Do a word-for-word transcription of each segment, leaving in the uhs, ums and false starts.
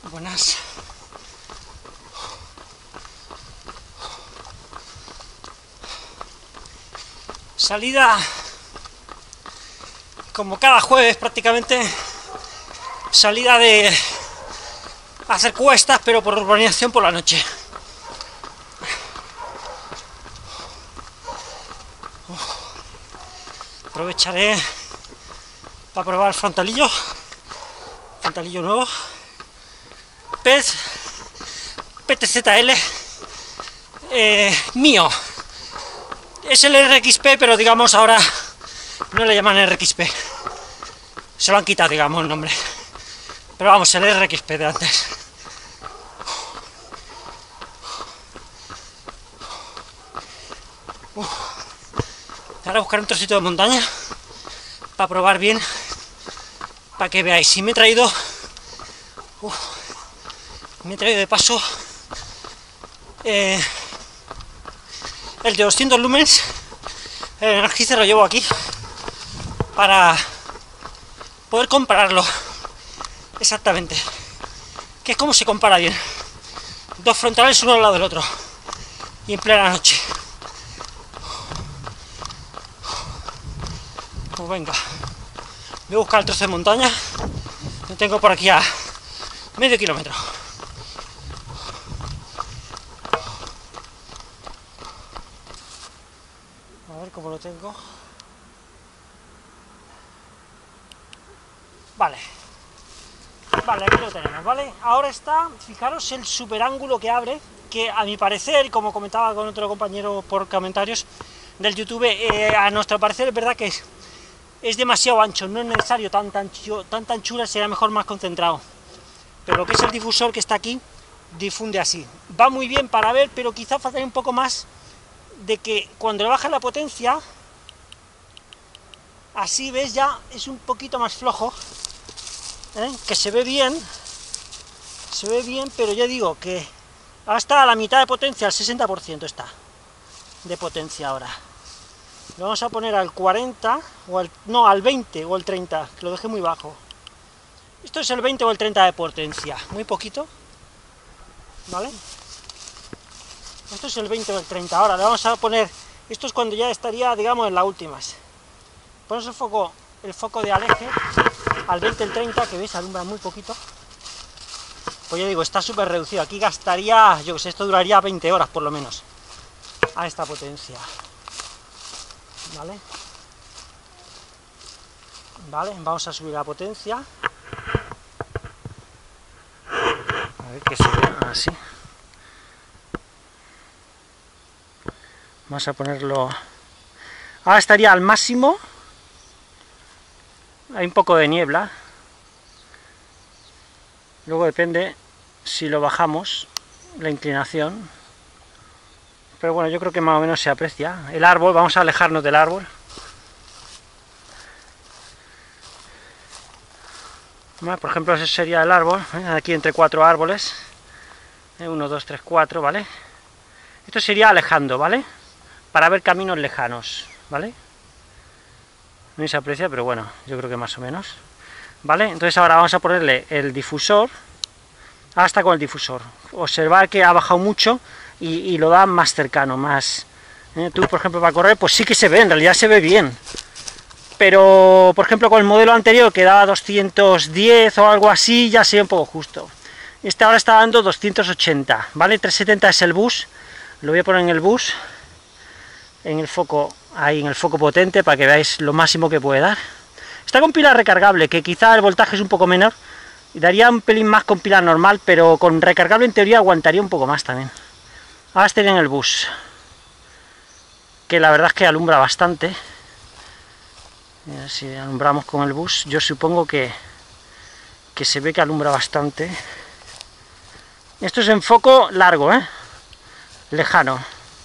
Buenas. Salida como cada jueves prácticamente, salida de hacer cuestas, pero por urbanización por la noche. Aprovecharé para probar frontalillo, frontalillo nuevo, pez P T Z L eh, mío. Es el R X P, pero digamos ahora no le llaman R X P, se lo han quitado, digamos, el nombre, pero vamos, el R X P de antes. Uf. Ahora buscar un trocito de montaña para probar bien, para que veáis. Si me he traído uf, me he traído de paso eh, el de doscientos lumens, el Energizer lo llevo aquí para poder compararlo exactamente, que es como se compara bien. Dos frontales uno al lado del otro y en plena noche. Pues venga, voy a buscar el trozo de montaña, lo tengo por aquí a medio kilómetro. A ver cómo lo tengo. Vale, vale, aquí lo tenemos, ¿vale? Ahora está, fijaros el super ángulo que abre, que a mi parecer, como comentaba con otro compañero por comentarios del YouTube, eh, a nuestro parecer es verdad que es, es demasiado ancho, no es necesario tan tan, tan tan chula, sería mejor más concentrado. Pero lo que es el difusor que está aquí, difunde así. Va muy bien para ver, pero quizá falta un poco más de que cuando le baja la potencia, así ves ya, es un poquito más flojo, ¿eh? Que se ve bien, se ve bien, pero ya digo que ahora está a la mitad de potencia, al sesenta por ciento está de potencia ahora. Lo vamos a poner al cuarenta, o al, no, al veinte o al treinta, que lo dejé muy bajo. Esto es el veinte o el treinta de potencia, muy poquito, ¿vale? Esto es el veinte o el treinta, ahora le vamos a poner, esto es cuando ya estaría, digamos, en las últimas. Ponemos el foco, el foco de aleje al veinte, el treinta, que veis, alumbra muy poquito. Pues ya digo, está súper reducido, aquí gastaría, yo que sé, esto duraría veinte horas por lo menos, a esta potencia. ¿Vale? Vale, vamos a subir la potencia. A ver que se ve así. Vamos a ponerlo. Ahora estaría al máximo. Hay un poco de niebla. Luego depende si lo bajamos, la inclinación. Pero bueno, yo creo que más o menos se aprecia. El árbol, vamos a alejarnos del árbol. Bueno, por ejemplo, ese sería el árbol, ¿eh? Aquí entre cuatro árboles. uno, dos, tres, cuatro, ¿vale? Esto sería alejando, ¿vale? Para ver caminos lejanos, ¿vale? No se aprecia, pero bueno, yo creo que más o menos. ¿Vale? Entonces ahora vamos a ponerle el difusor. Ahora está con el difusor. Observar que ha bajado mucho. Y, y lo da más cercano, más... ¿eh? Tú, por ejemplo, para correr, pues sí que se ve, en realidad se ve bien. Pero, por ejemplo, con el modelo anterior, que daba doscientos diez o algo así, ya sería un poco justo. Este ahora está dando doscientos ochenta, ¿vale? trescientos setenta es el bus, lo voy a poner en el bus, en el foco, ahí en el foco potente, para que veáis lo máximo que puede dar. Está con pila recargable, que quizá el voltaje es un poco menor, y daría un pelín más con pila normal, pero con recargable en teoría aguantaría un poco más también. Ahora estaría en el bus, que la verdad es que alumbra bastante. Mira, si alumbramos con el bus, yo supongo que, que se ve que alumbra bastante. Esto es en foco largo, ¿eh? Lejano.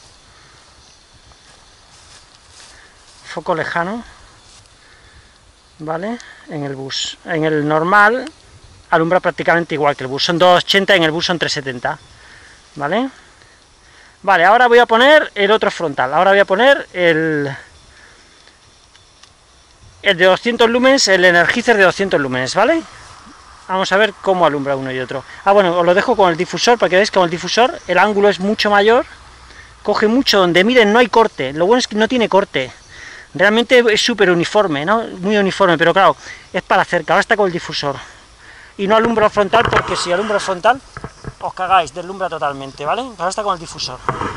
Foco lejano. ¿Vale? En el bus. En el normal alumbra prácticamente igual que el bus. Son doscientos ochenta, en el bus son trescientos setenta. ¿Vale? Vale, ahora voy a poner el otro frontal. Ahora voy a poner el... el de doscientos lumens, el Energizer de doscientos lumens, ¿vale? Vamos a ver cómo alumbra uno y otro. Ah, bueno, os lo dejo con el difusor, para que veáis que con el difusor el ángulo es mucho mayor, coge mucho, donde miren no hay corte, lo bueno es que no tiene corte. Realmente es súper uniforme, ¿no? Muy uniforme, pero claro, es para cerca. Ahora está con el difusor. Y no alumbra el frontal, porque si alumbra el frontal, os cagáis, deslumbra totalmente, ¿vale? Ahora está con el difusor.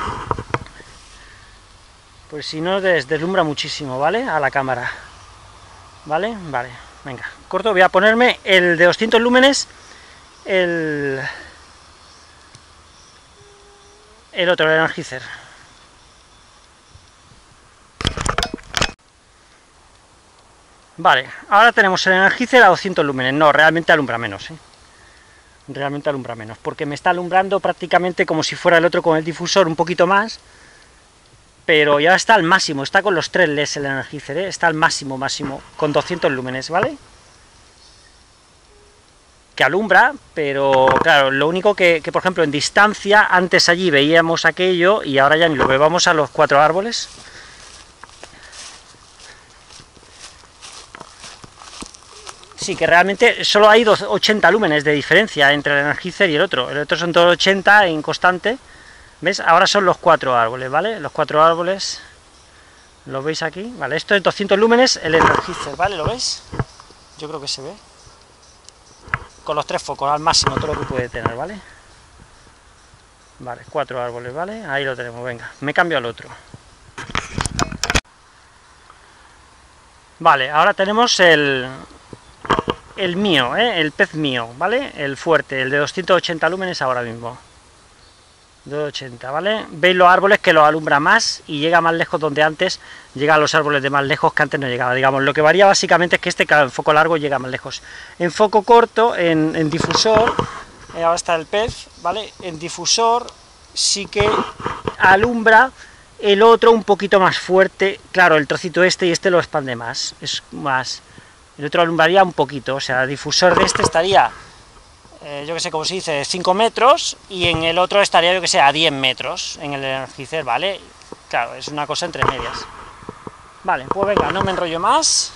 Pues si no, des deslumbra muchísimo, ¿vale? A la cámara. ¿Vale? Vale, venga. Corto, voy a ponerme el de doscientos lúmenes, el... el otro, el Energizer. Vale, ahora tenemos el Energizer a doscientos lúmenes. No, realmente alumbra menos, ¿eh? Realmente alumbra menos, porque me está alumbrando prácticamente como si fuera el otro con el difusor, un poquito más, pero ya está al máximo, está con los tres L E Ds el Energizer, ¿eh? Está al máximo, máximo, con doscientos lúmenes, ¿vale? Que alumbra, pero claro, lo único que, que, por ejemplo, en distancia, antes allí veíamos aquello, y ahora ya ni lo veo. Vamos a los cuatro árboles. Sí, que realmente solo hay ochenta lúmenes de diferencia entre el Energizer y el otro. El otro son todos ochenta en constante. ¿Ves? Ahora son los cuatro árboles, ¿vale? Los cuatro árboles. ¿Lo veis aquí? Vale, esto es doscientos lúmenes, el Energizer, ¿vale? ¿Lo veis? Yo creo que se ve. Con los tres focos al máximo, todo lo que puede tener, ¿vale? Vale, cuatro árboles, ¿vale? Ahí lo tenemos, venga. Me cambio al otro. Vale, ahora tenemos el... el mío, ¿eh? El pez mío, ¿vale? El fuerte, el de doscientos ochenta lúmenes ahora mismo. doscientos ochenta, ¿vale? Veis los árboles que los alumbra más y llega más lejos, donde antes llega a los árboles de más lejos que antes no llegaba. Digamos, lo que varía básicamente es que este, claro, en foco largo llega más lejos. En foco corto, en, en difusor, eh, ahora está el pez, ¿vale? En difusor sí que alumbra el otro un poquito más fuerte. Claro, el trocito este y este lo expande más, es más... El otro alumbraría un poquito, o sea, el difusor de este estaría, eh, yo que sé, como se dice, cinco metros, y en el otro estaría, yo que sé, a diez metros, en el Energizer, ¿vale? Claro, es una cosa entre medias. Vale, pues venga, no me enrollo más.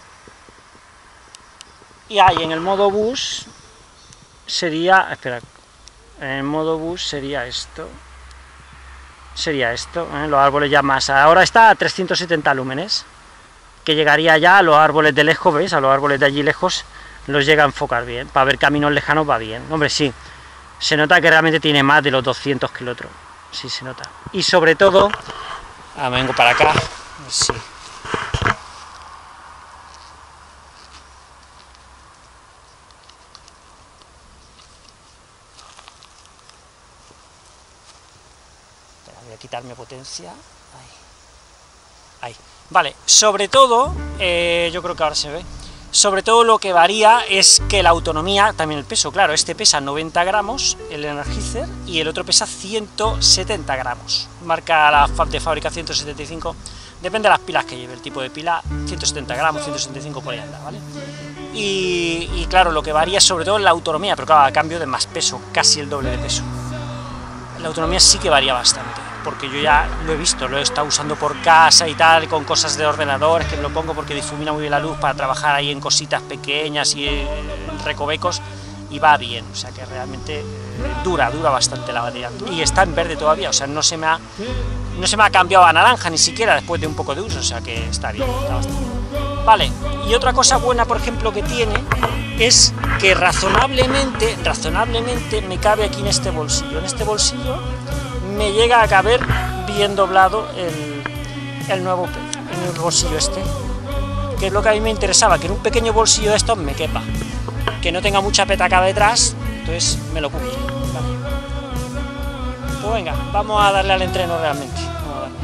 Y ahí, en el modo bus, sería, espera, en el modo bus sería esto. Sería esto, ¿eh? Los árboles ya más, ahora está a trescientos setenta lúmenes. Que llegaría ya a los árboles de lejos, ¿veis? A los árboles de allí lejos los llega a enfocar bien. Para ver caminos lejanos va bien. Hombre, sí, se nota que realmente tiene más de los doscientos que el otro. Sí, se nota. Y sobre todo... Ah, me vengo para acá. Sí. Voy a quitarme potencia. Ahí. Ahí. Vale, sobre todo, eh, yo creo que ahora se ve, sobre todo lo que varía es que la autonomía, también el peso, claro, este pesa noventa gramos, el Energizer, y el otro pesa ciento setenta gramos, marca la de fábrica ciento setenta y cinco, depende de las pilas que lleve, el tipo de pila, ciento setenta gramos, ciento setenta y cinco por ahí anda, ¿vale? Y, y claro, lo que varía es sobre todo la autonomía, pero claro, a cambio de más peso, casi el doble de peso. La autonomía sí que varía bastante, porque yo ya lo he visto, lo he estado usando por casa y tal, con cosas de ordenadores, que me lo pongo porque difumina muy bien la luz para trabajar ahí en cositas pequeñas y en recovecos, y va bien, o sea que realmente eh, dura, dura bastante la batería. Y está en verde todavía, o sea, no se me ha, no se me ha cambiado a naranja ni siquiera después de un poco de uso, o sea que está bien, está bastante bien. Vale, y otra cosa buena, por ejemplo, que tiene, es que razonablemente, razonablemente me cabe aquí en este bolsillo. En este bolsillo me llega a caber bien doblado el, el nuevo pez, en el bolsillo este, que es lo que a mí me interesaba, que en un pequeño bolsillo de estos me quepa, que no tenga mucha petaca detrás, entonces me lo cumple. Vale. Pues venga, vamos a darle al entreno realmente. Vamos a darle.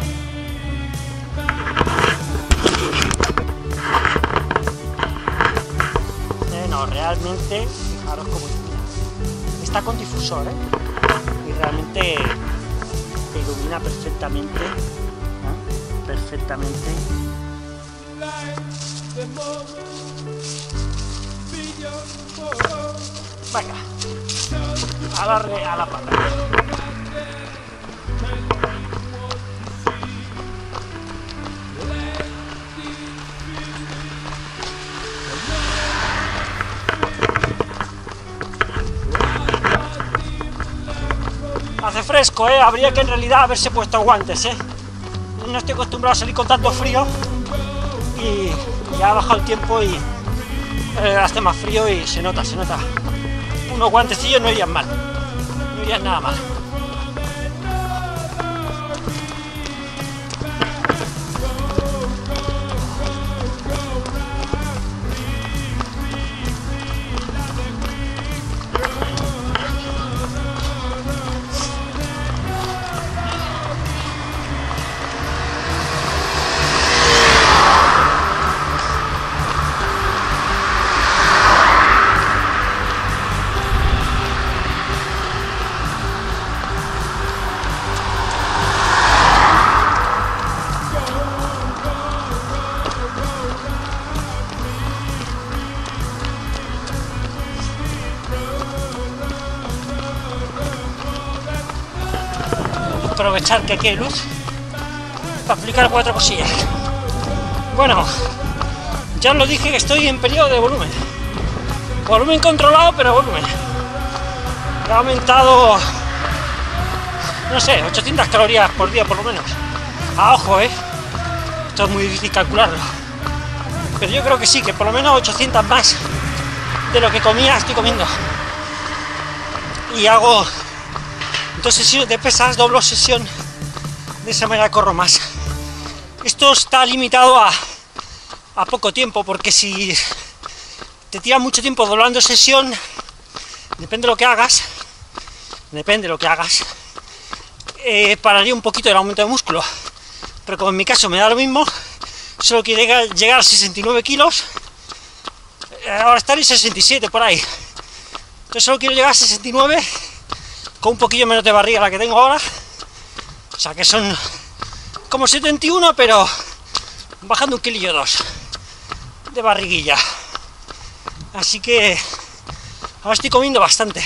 Eh, no, realmente, fijaros cómo ilumina. Está con difusor, ¿eh? Y realmente ilumina perfectamente, ¿no? Perfectamente. Venga, a la, re, a la pata. Hace fresco, ¿eh? Habría que en realidad haberse puesto guantes, ¿eh? No estoy acostumbrado a salir con tanto frío y ya ha bajado el tiempo y eh, hace más frío y se nota, se nota. Unos guantecillos no irían mal, no irían nada mal. Aprovechar que aquí hay luz para aplicar cuatro cosillas. Bueno, ya os lo dije que estoy en periodo de volumen. Volumen controlado, pero volumen. Ha aumentado, no sé, ochocientas calorías por día por lo menos. A ojo, eh. Esto es muy difícil calcularlo. Pero yo creo que sí, que por lo menos ochocientas más de lo que comía estoy comiendo. Y hago dos sesiones de pesas, doblo sesión, de esa manera corro más. Esto está limitado a, a poco tiempo, porque si te tiras mucho tiempo doblando sesión, depende de lo que hagas, depende de lo que hagas, eh, pararía un poquito el aumento de músculo, pero como en mi caso me da lo mismo, solo quiero llegar, llegar a sesenta y nueve kilos, ahora estaré en sesenta y siete por ahí, entonces solo quiero llegar a sesenta y nueve, con un poquillo menos de barriga la que tengo ahora, o sea que son como setenta y uno, pero bajando un kilillo o dos de barriguilla. Así que ahora estoy comiendo bastante.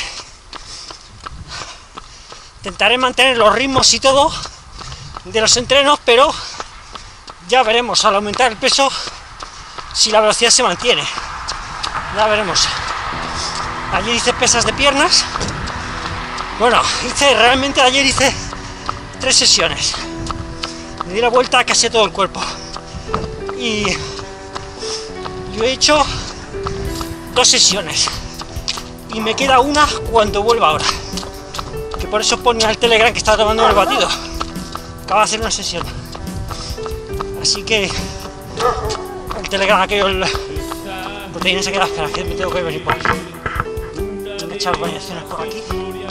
Intentaré mantener los ritmos y todo de los entrenos, pero ya veremos al aumentar el peso si la velocidad se mantiene. Ya veremos. Ayer hice pesas de piernas. Bueno, hice, realmente ayer hice tres sesiones. Me di la vuelta a casi todo el cuerpo. Y yo he hecho dos sesiones. Y me queda una cuando vuelva ahora. Que por eso ponía el Telegram que estaba tomando el batido. Acaba de hacer una sesión. Así que el Telegram aquello, el proteína se queda, espera, que me tengo que venir por aquí. Tengo que echar variaciones por aquí.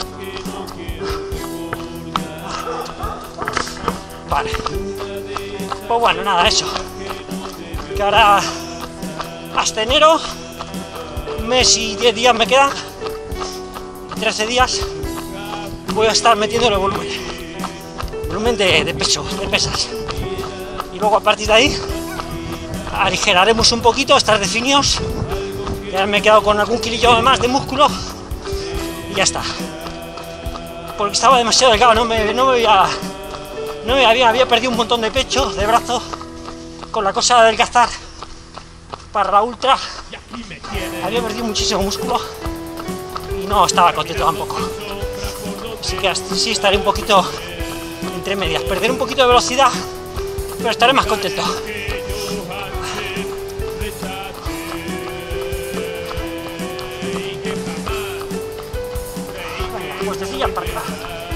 Vale, pues bueno, nada, eso, que ahora hasta enero, un mes y diez días me quedan, trece días, voy a estar metiéndole volumen, volumen de, de pecho, de pesas, y luego a partir de ahí, aligeraremos un poquito, estar definidos, ya me he quedado con algún kilillo más de músculo, y ya está, porque estaba demasiado delgado, no me, no me voy a... No me había, había perdido un montón de pecho, de brazo, con la cosa de adelgazar para la ultra. Había perdido muchísimo músculo y no estaba contento tampoco. Así que sí estaré un poquito entre medias. Perderé un poquito de velocidad, pero estaré más contento. Venga, puestecillas para arriba.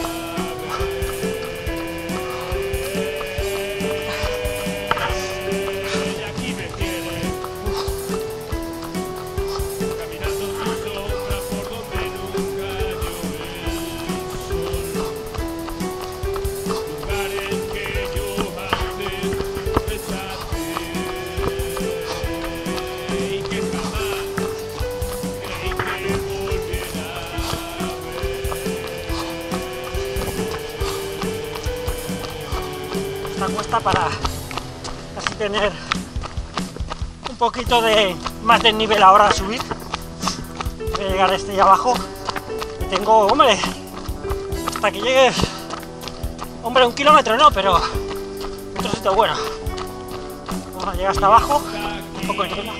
Cuesta para así tener un poquito de más de nivel ahora a subir. Voy a llegar a este de abajo y tengo, hombre, hasta que llegue, hombre, un kilómetro no, pero otro sitio bueno. Vamos a llegar hasta abajo, un poco de crema.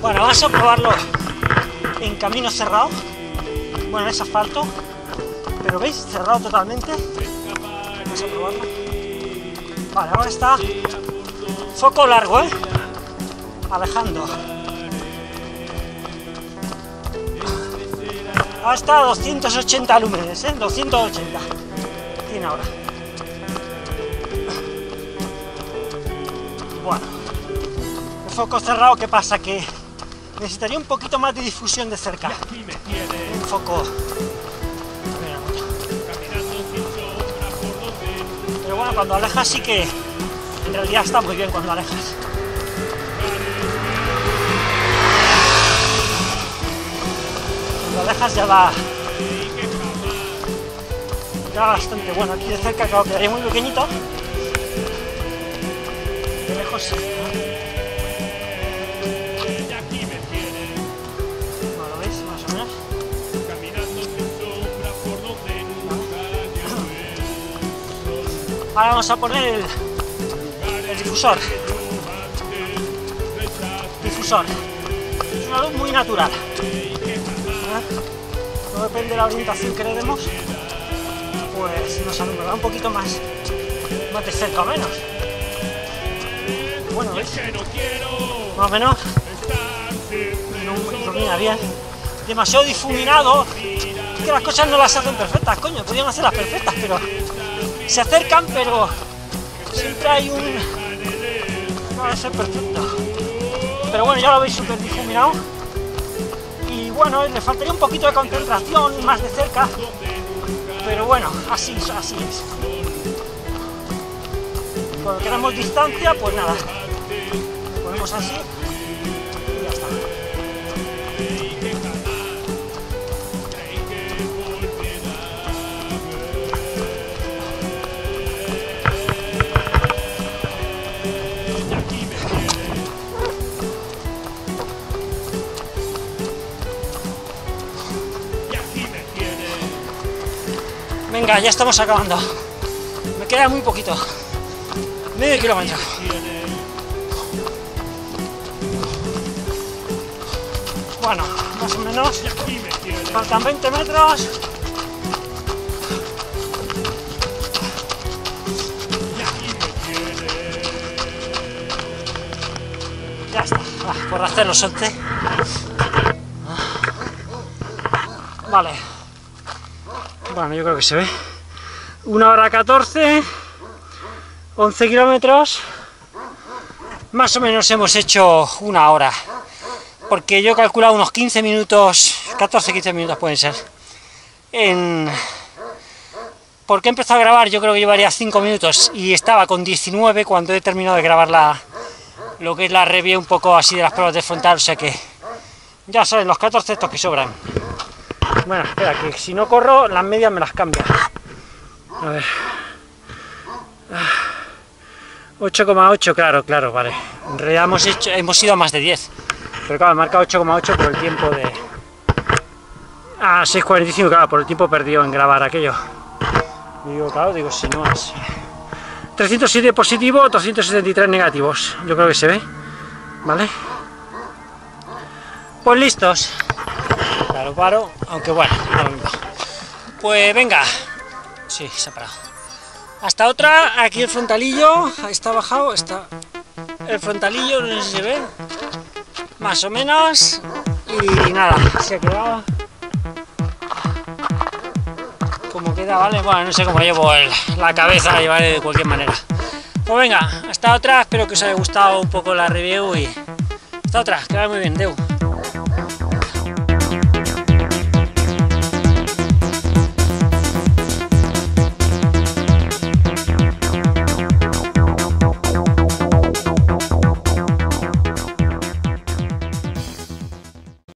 Bueno, vamos a probarlo en camino cerrado. Bueno, es asfalto, pero veis, cerrado totalmente. Vamos a probarlo. Vale, ahora está foco largo, ¿eh? Alejando. Ahora está a doscientos ochenta lúmenes, ¿eh? doscientos ochenta tiene ahora. Bueno, el foco cerrado, ¿qué pasa? Que necesitaría un poquito más de difusión de cerca. Un foco. Pero bueno, cuando alejas sí que en realidad está muy bien cuando alejas. Cuando alejas ya va, ya va bastante bueno. Aquí de cerca, claro, quedaría muy pequeñito. De lejos sí, ¿no? ¿No lo veis? Más o menos. Ahora vamos a poner el, el difusor. Difusor. Es una luz muy natural. No depende de la orientación que le demos, pues nos alumbra un poquito más, más de cerca o menos. Bueno, ¿veis? Más o menos no ilumina bien. Demasiado difuminado. Es que las cosas no las hacen perfectas, coño, podrían hacerlas perfectas, pero se acercan, pero siempre hay un... no va a ser perfecto. Pero bueno, ya lo veis súper difuminado. Y bueno, le faltaría un poquito de concentración, más de cerca. Pero bueno, así, así es. Cuando queremos distancia, pues nada. Lo ponemos así y ya está. Venga, ya estamos acabando. Me queda muy poquito. Medio kilómetro. Bueno, más o menos. Faltan veinte metros. Ya está. Ah, por hacerlo solté. Vale. Bueno, yo creo que se ve. Una hora catorce, once kilómetros. Más o menos hemos hecho una hora. Porque yo he calculado unos quince minutos, catorce quince minutos pueden ser. En... Porque he empezado a grabar, yo creo que llevaría cinco minutos y estaba con diecinueve cuando he terminado de grabar la... lo que es la review un poco así de las pruebas de frontal, o sea que... ya saben, los catorce estos que sobran. Bueno, espera, que si no corro, las medias me las cambia. A ver. ocho coma ocho, claro, claro, vale. En realidad hemos, hecho, hemos ido a más de diez. Pero claro, marca ocho coma ocho por el tiempo de... Ah, seis cuarenta y cinco, claro, por el tiempo perdido en grabar aquello. Y digo, claro, digo, si no es... trescientos siete positivos, doscientos setenta y tres negativos. Yo creo que se ve. ¿Vale? Pues listos. Claro, paro, aunque bueno, no, pues venga. Sí, se ha parado. Hasta otra, aquí el frontalillo, está bajado, está el frontalillo, no sé si se ve, más o menos, y nada, se ha quedado como queda, ¿vale? Bueno, no sé cómo llevo el, la cabeza, la llevaré de cualquier manera. Pues venga, hasta otra, espero que os haya gustado un poco la review y hasta otra, que vaya muy bien, deu.